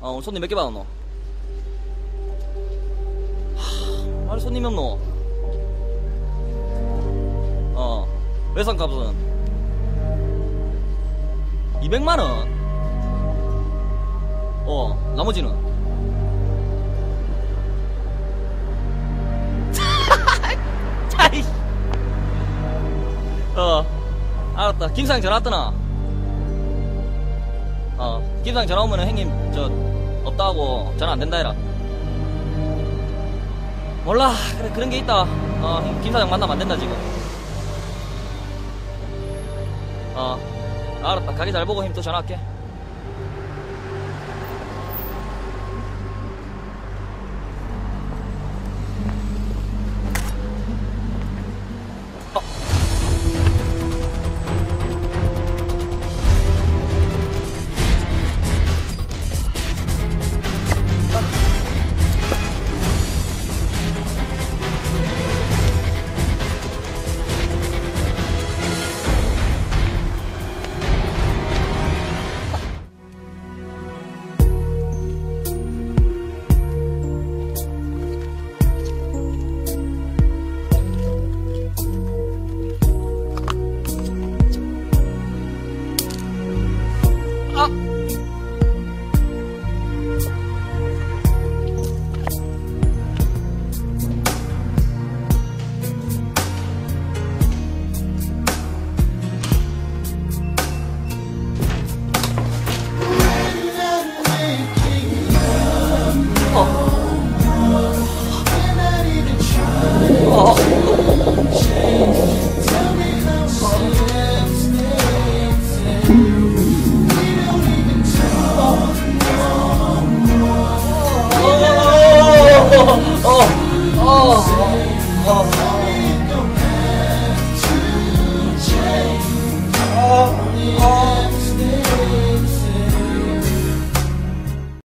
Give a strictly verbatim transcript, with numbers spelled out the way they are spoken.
어, 오늘 손님 몇 개 받았노? 하, 아니, 손님이 없노? 어, 외상값은 이백만원? 어, 나머지는? 어, 알았다. 김사장 전화 왔더나? 어, 김사장 전화 오면은 형님, 저, 없다고 전화 안 된다 해라. 몰라. 그래, 그런 게 있다. 어, 형, 김사장 만나면 안 된다, 지금. 어, 알았다. 가게 잘 보고 형님 또 전화할게. 어, 어, 어, 어.